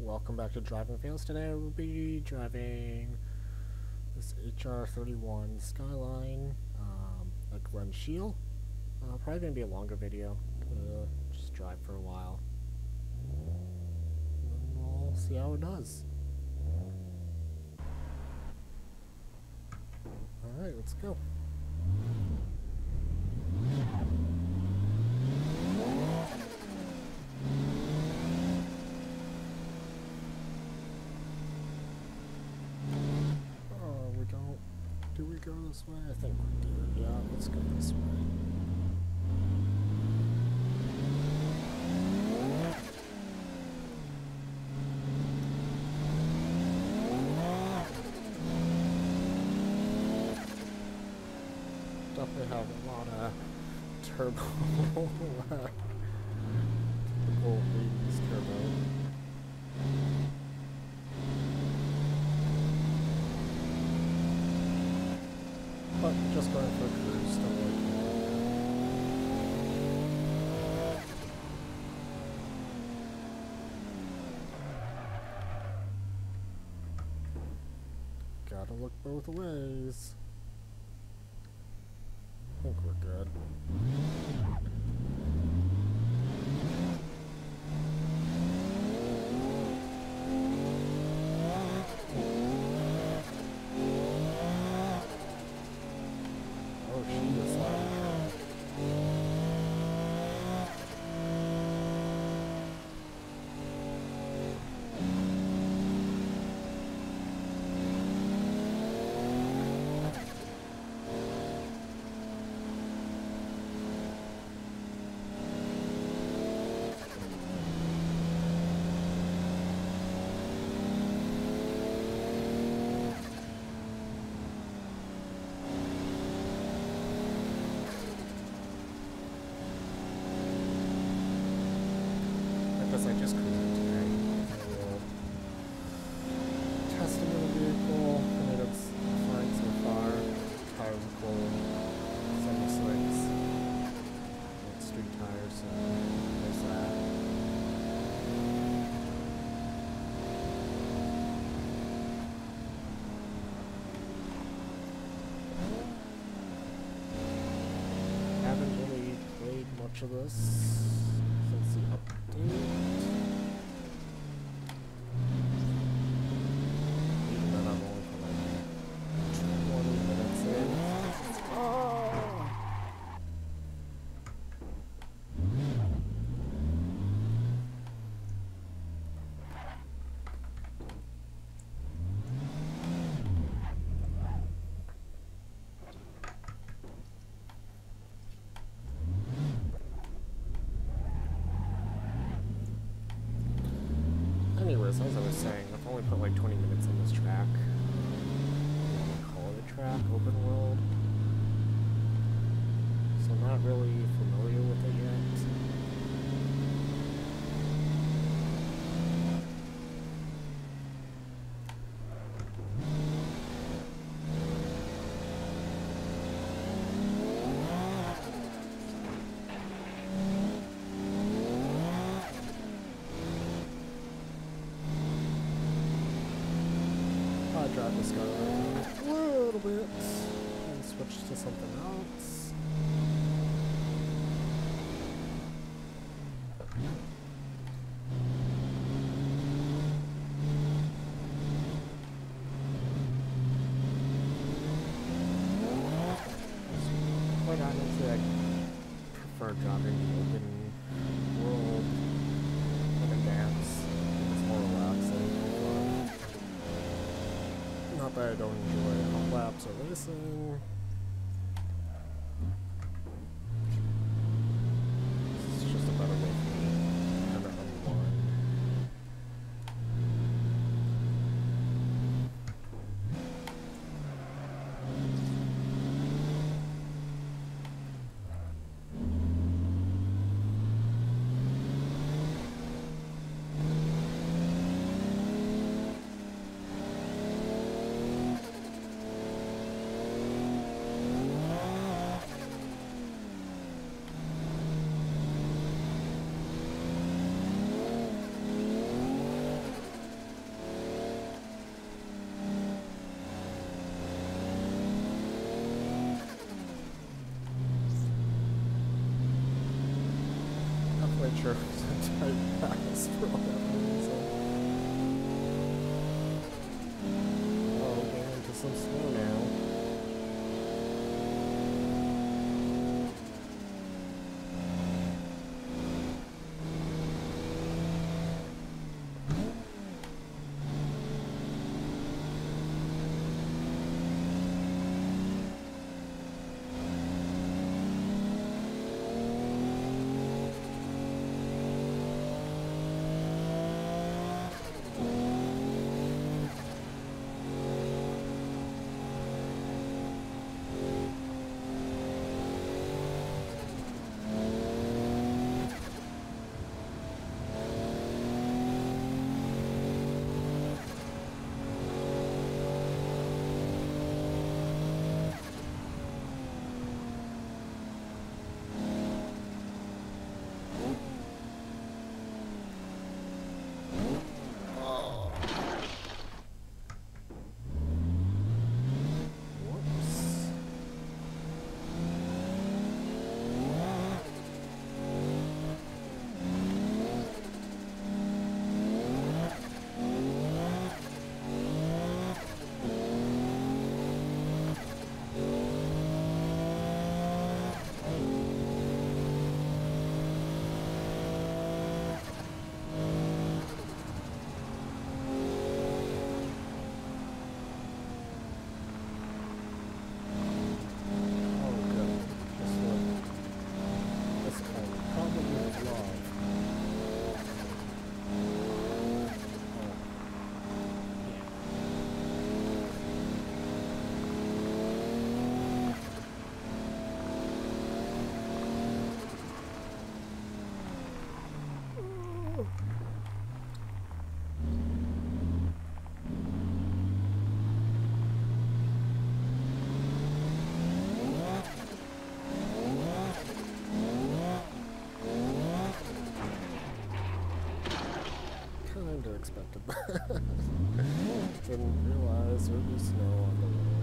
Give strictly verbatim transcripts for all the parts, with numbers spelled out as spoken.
welcome back to Driving Fails. Today I will be driving this H R thirty-one Skyline, um, a Glen Sheil. Uh, probably going to be a longer video, uh, just drive for a while. And we'll see how it does. Alright, let's go. Do we go this way? I think we do. Yeah, let's go this way. Definitely have a lot of turbo. Typical eighties turbo. But just going for a cruise, stuff like that. Gotta look both ways. I think we're good. I just cruised today. I will test a little vehicle. I mean, it's fine so far. Tires are cool. seventy-six. Street tires, so there's that. Haven't really played much of this since the update. Anyways, as I was saying, I've only put like twenty minutes on this track. Call it a track, open world. So I'm not really familiar with it yet. Drive this guy around a little bit and switch to something else. Quite honestly, I prefer driving the open world with a dance. It's more relaxing. Not that I don't enjoy hot laps or racing. It's just a better way for me to kind of unwind. right past for whatever reason. Oh, getting into some snow now. Expected that. Didn't realize there would be snow on the road.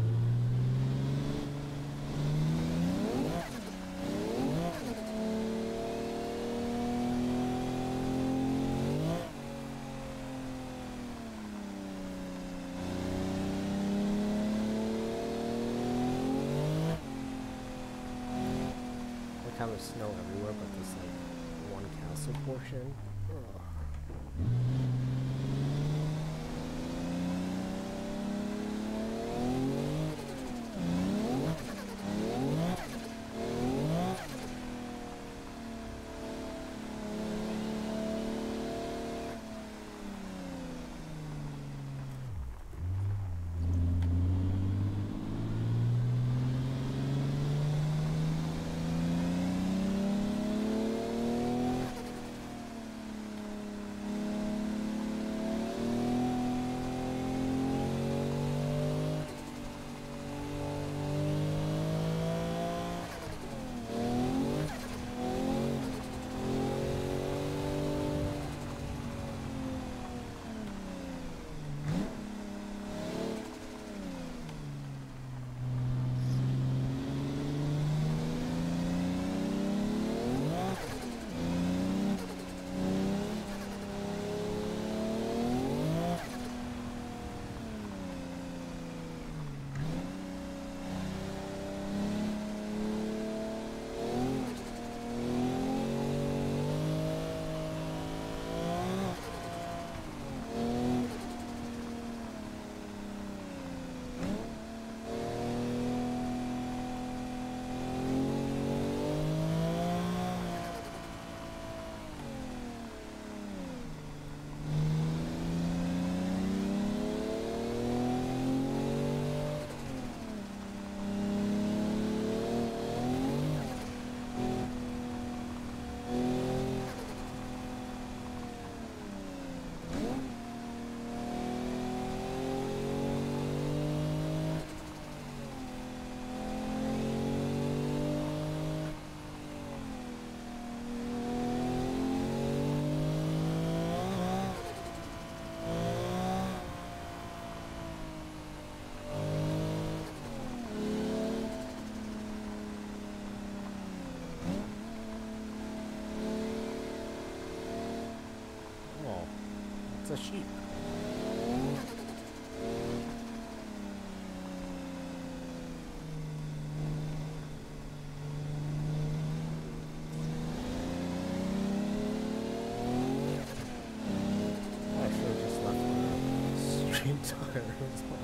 Like how there's snow everywhere, but this like one castle portion. Ugh. a sheep. I should have just left the stream tire as well.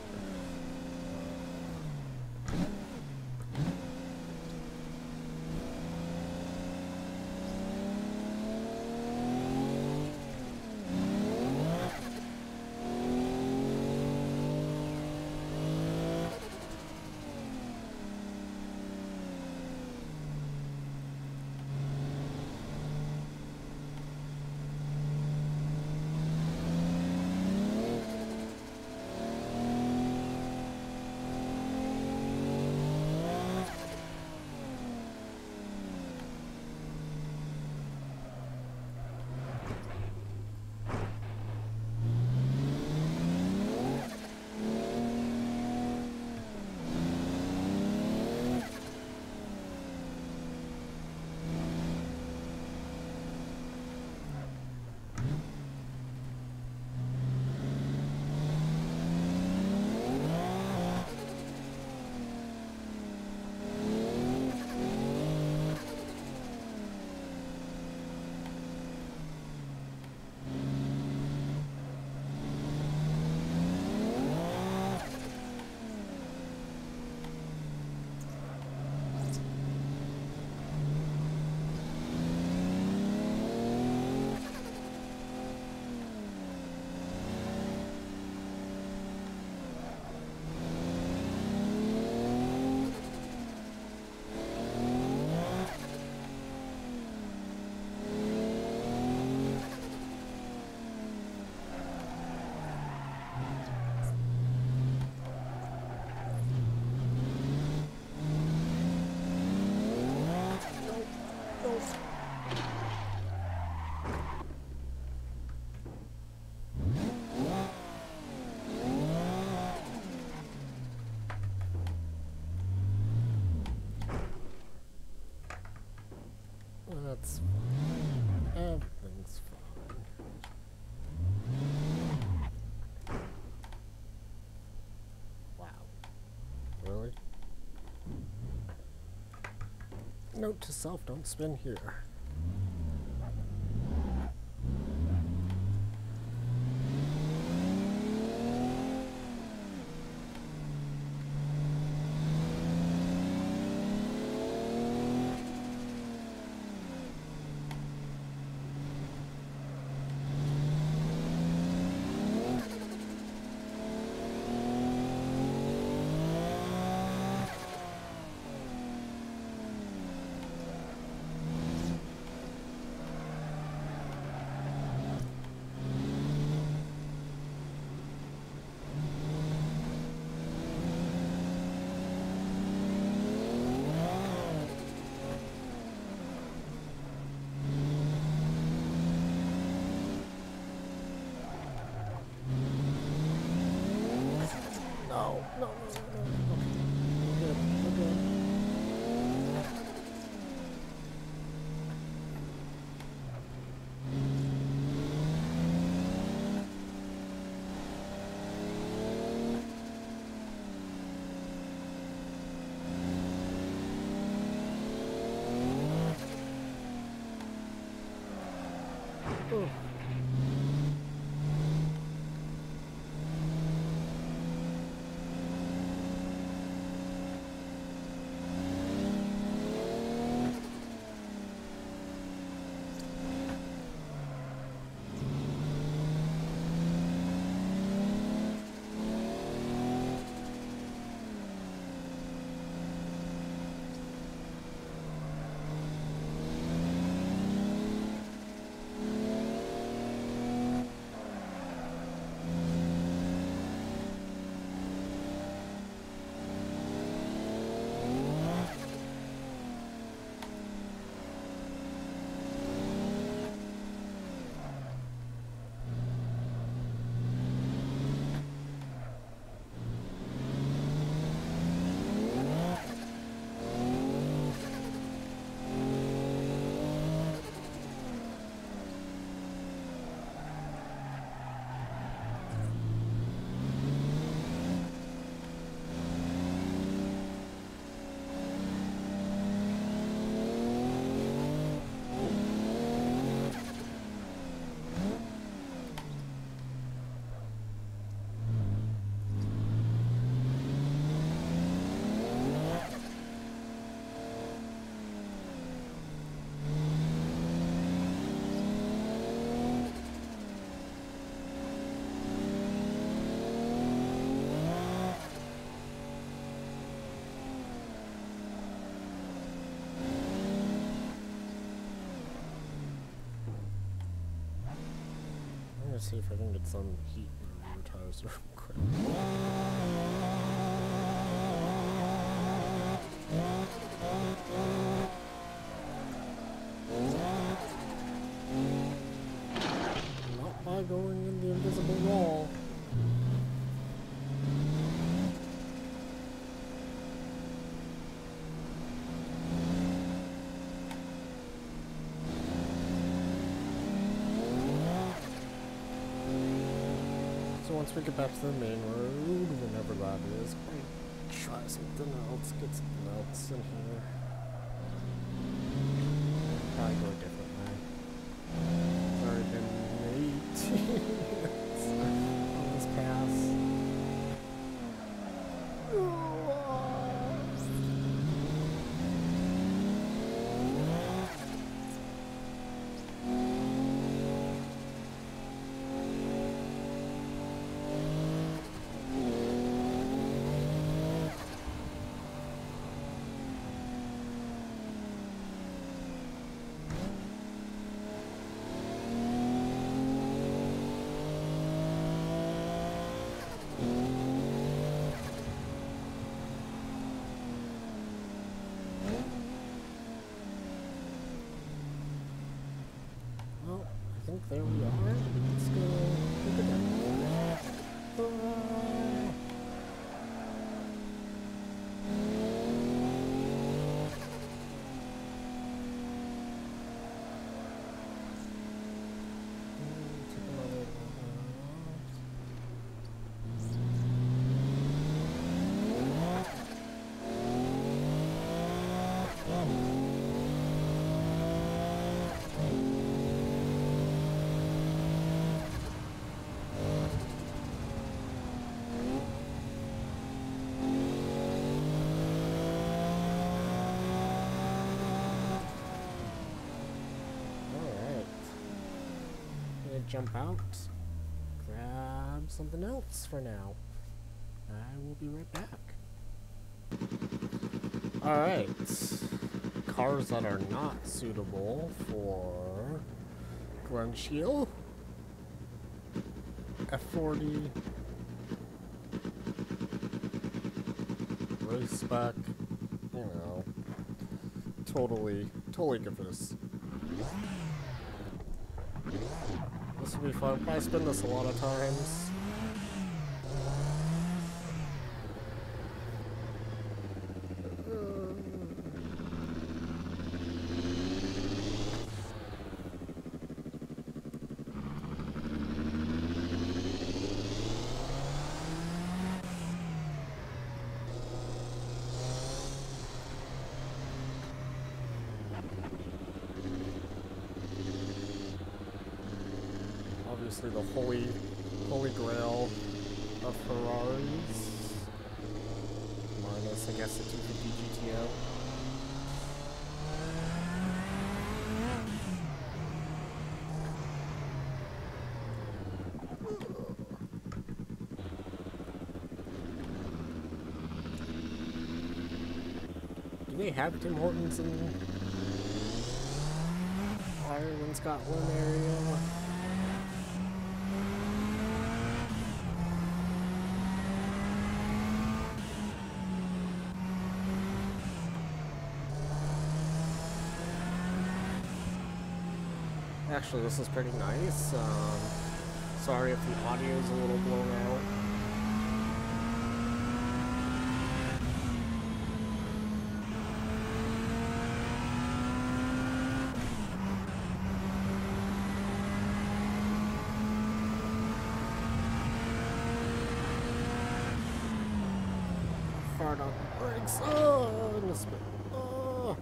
That's fine. Everything's fine. Wow. Really? Note to self, don't spin here. No, no, no, no, no. Okay. We're good. We're good. Ooh. see if I can get some heat in the rear tires real quick. Not by going in the invisible wall. Once we get back to the main road, whenever that is, might try something else, get something else in here. Probably go a different way. It's already been eighteen minutes on this pass. I think there we are. Let's go look at that. Jump out, grab something else for now. I will be right back. Alright, cars that are not suitable for Glen Sheil. F forty, race spec, you know, totally, totally good for this. This will be fun. Probably spin this a lot of times. Obviously the holy, holy grail of Ferraris. Minus, I guess, the two fifty G T R. Do they have Tim Hortons in Ireland, Scotland area? Actually, this is pretty nice. Um, sorry if the audio is a little blown out. Hard on the brakes. Oh, in the spin. Oh.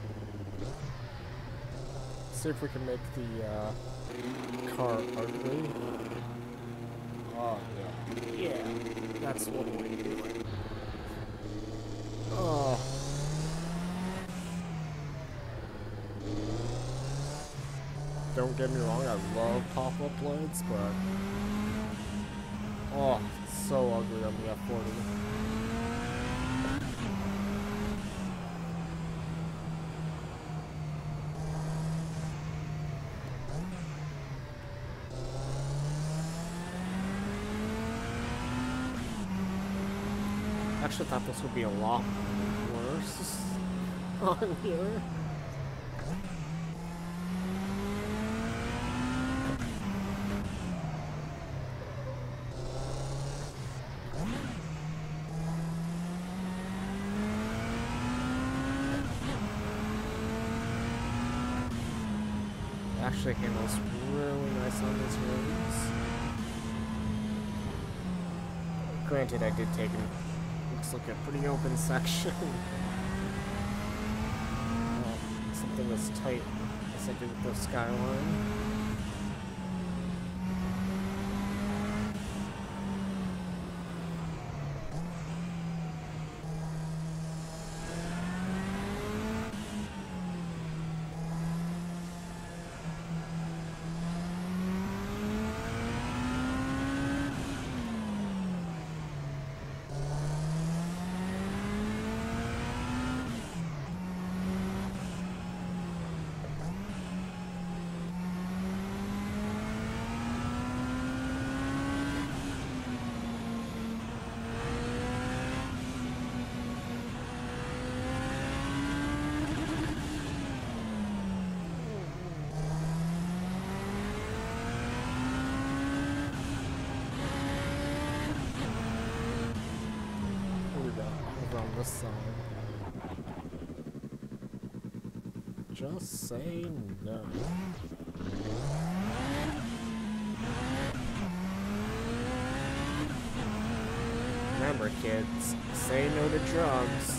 See if we can make the uh, car ugly. That's what we're doing. Oh. Don't get me wrong, I love pop-up lights, but oh, it's so ugly on the F forty. I actually thought this would be a lot worse on here. Actually handles really nice on these roads. Granted, I did take an looks like a pretty open section. um, something as tight as I did with the Skyline. On this side. Just say no. Remember, kids, say no to drugs.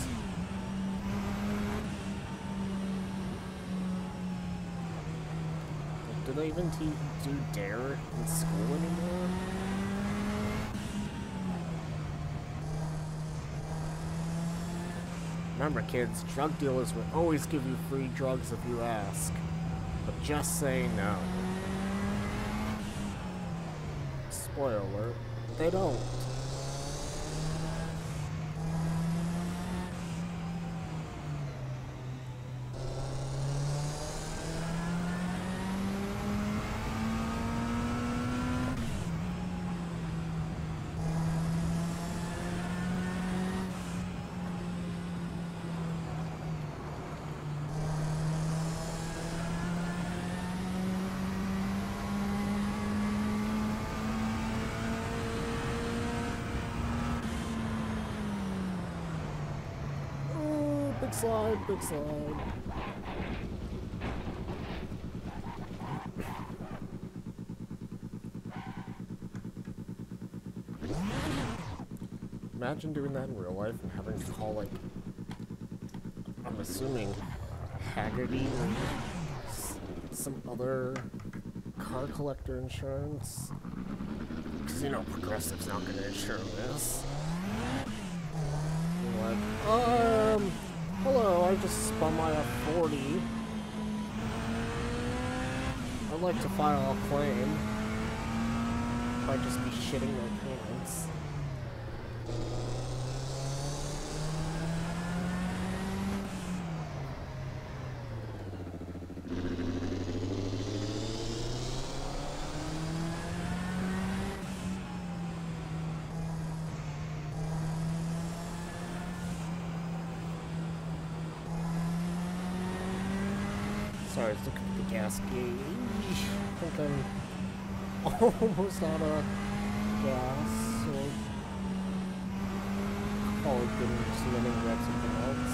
Do they even te do dare in school anymore? Remember, kids, drug dealers will always give you free drugs if you ask. But just say no. Spoiler alert, they don't. Big slide, big slide. Imagine doing that in real life and having to call, like, I'm assuming Haggerty or s some other car collector insurance. Because, you know, Progressive's not going to insure this. You're like, um... hello, I just spun my F forty. I'd like to file a claim. I'd just be shitting my pants. Sorry, I was looking at the gas gauge. I think I'm almost out of gas, so probably couldn't just let me grab something else.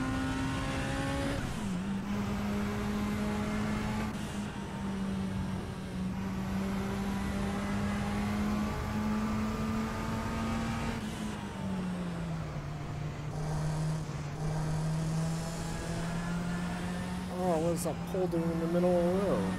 Oh, what is that pole doing in the middle of the road?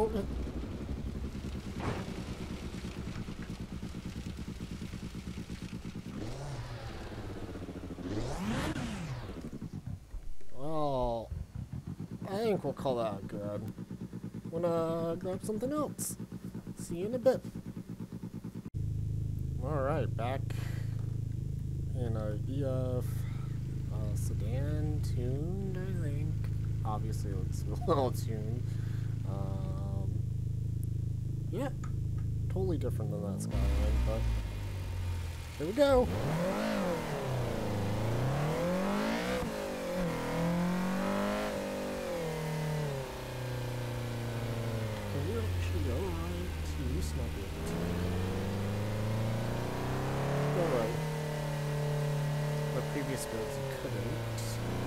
don't. Well, I think we'll call that good. I'm gonna grab something else. See you in a bit. Alright, back in a E F uh, sedan tuned, I think. Obviously, it looks a little tuned. Um, yeah, totally different than that Skyline, but here we go. Can we actually go right to used to not be able to? Go right. The previous builds you couldn't.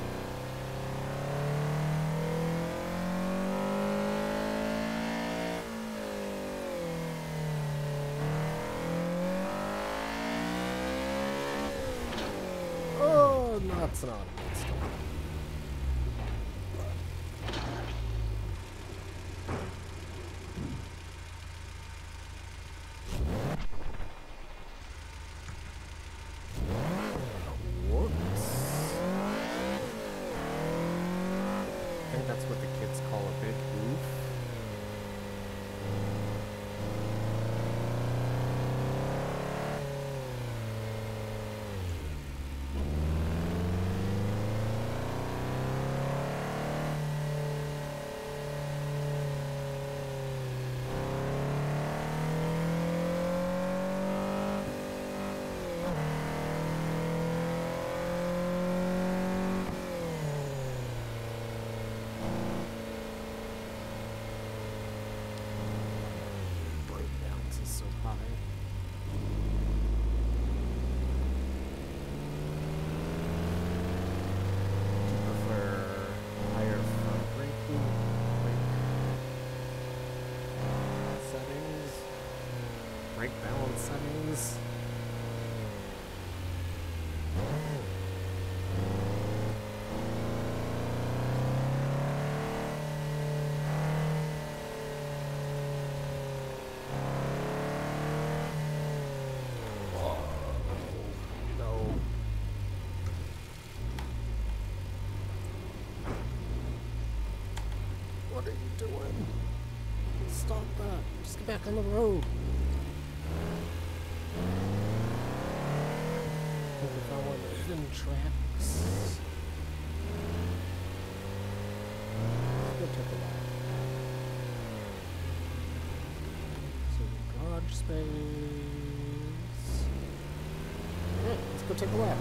Oh, that's not a good start. I think that's what the kids call a big oof. So high. Do you prefer higher front brake brake settings? Brake balance settings? What are you doing? Stop that. Just get back on the road. I think we found one of the hidden tracks. Let's go take a lap. So, garage space. Alright, let's go take a lap.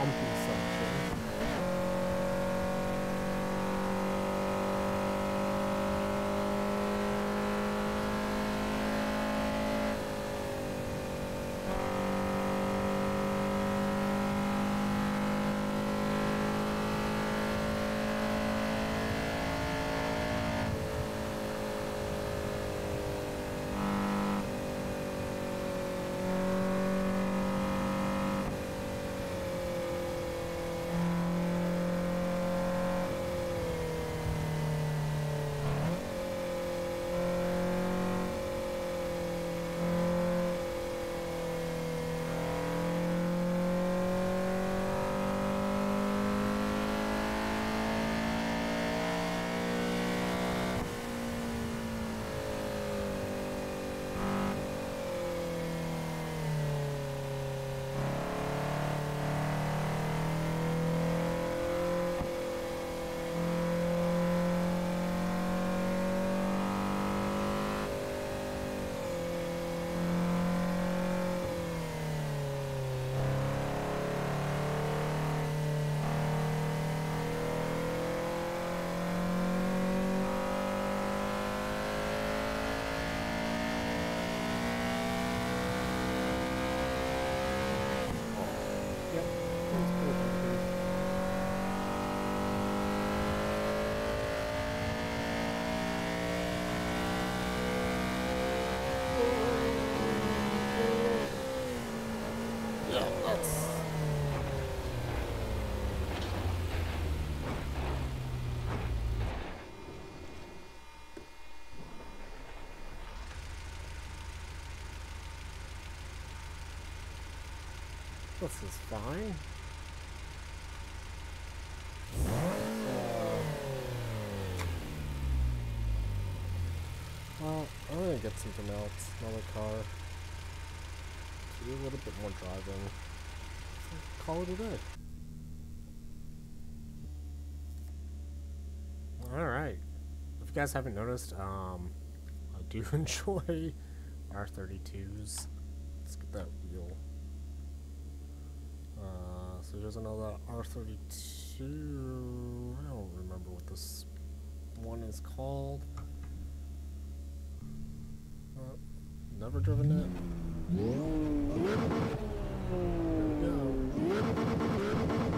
bumpy section. This is fine. Uh, well, I'm gonna get something else, another car. Do a little bit more driving. Call it a day. Alright. If you guys haven't noticed, um, I do enjoy R thirty-twos. Let's get that wheel. Uh, so here's another R thirty-two. I don't remember what this one is called. Uh, never driven it. Here we go.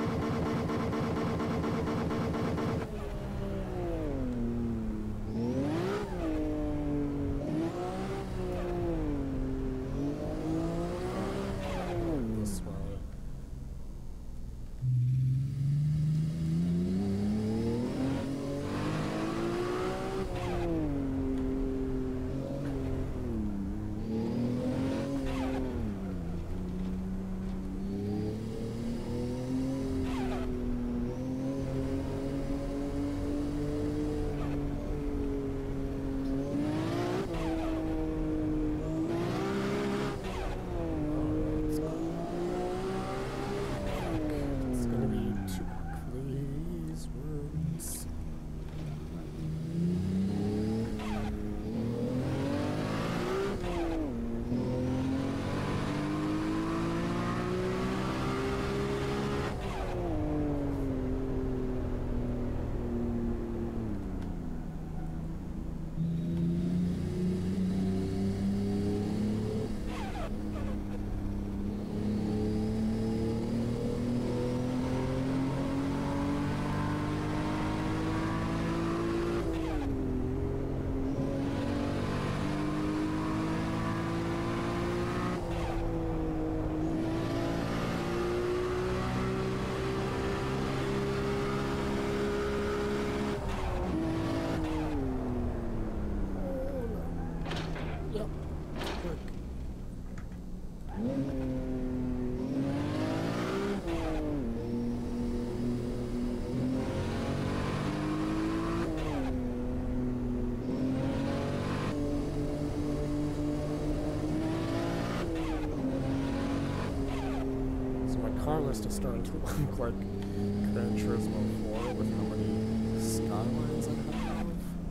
Car list is starting to look like Gran Turismo four with how many Skylines I have.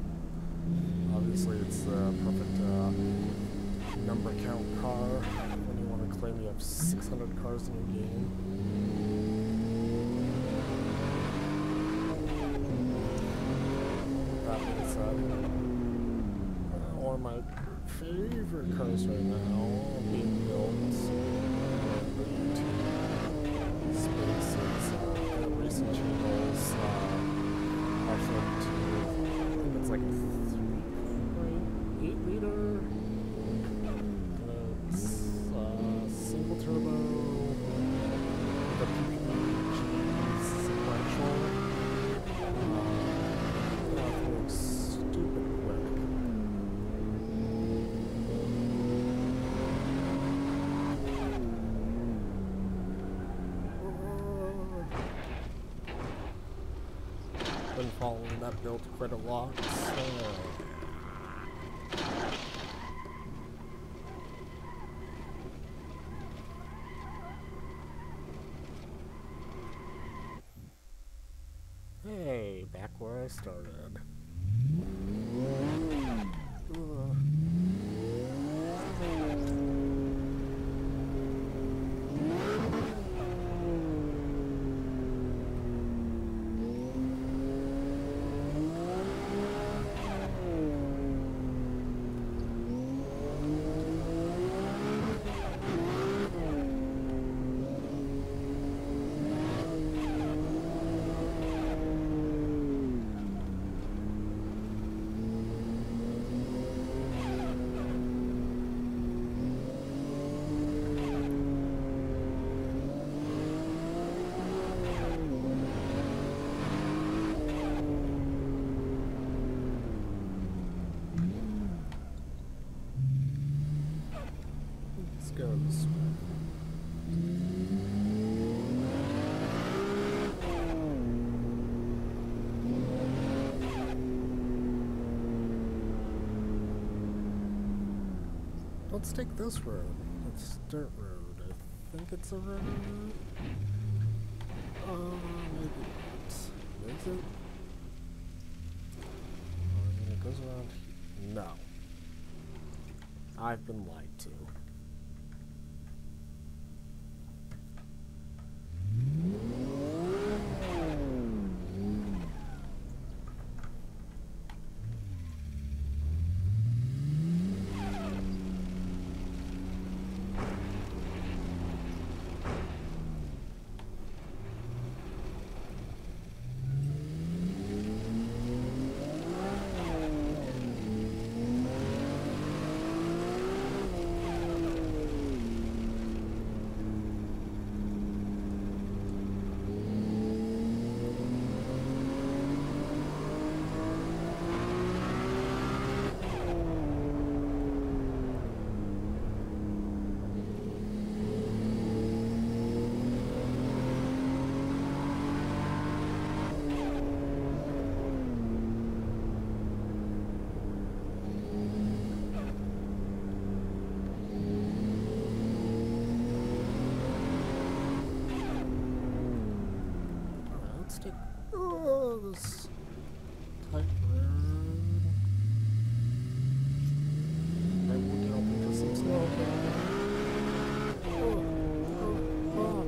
Obviously it's the perfect uh, number count car when you want to claim you have six hundred cars in your game. that being said, uh, one of my favorite cars right now being built uh, into spaces, uh, the racing channels, uh, R thirty-two, I think it's like a three point eight liter, and it's uh, single turbo, the P P G sequential. Stupid quick. Been following that build quite a lot, so hey, back where I started. Ugh. Goes. Let's take this road. It's dirt road. I think it's a road. Uh, maybe not. Is it? Oh, I mean, it goes around here. No. I've been lied to. Oh, this tight road. I will get open for some snow. Oh, oh, oh.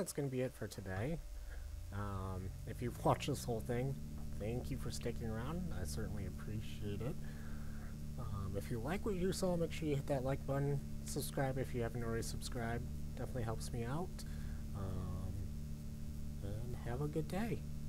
that's going to be it for today. Um, if you've watched this whole thing, thank you for sticking around. I certainly appreciate it. Um, if you like what you saw, make sure you hit that like button. Subscribe if you haven't already subscribed. Definitely helps me out. Um, and have a good day.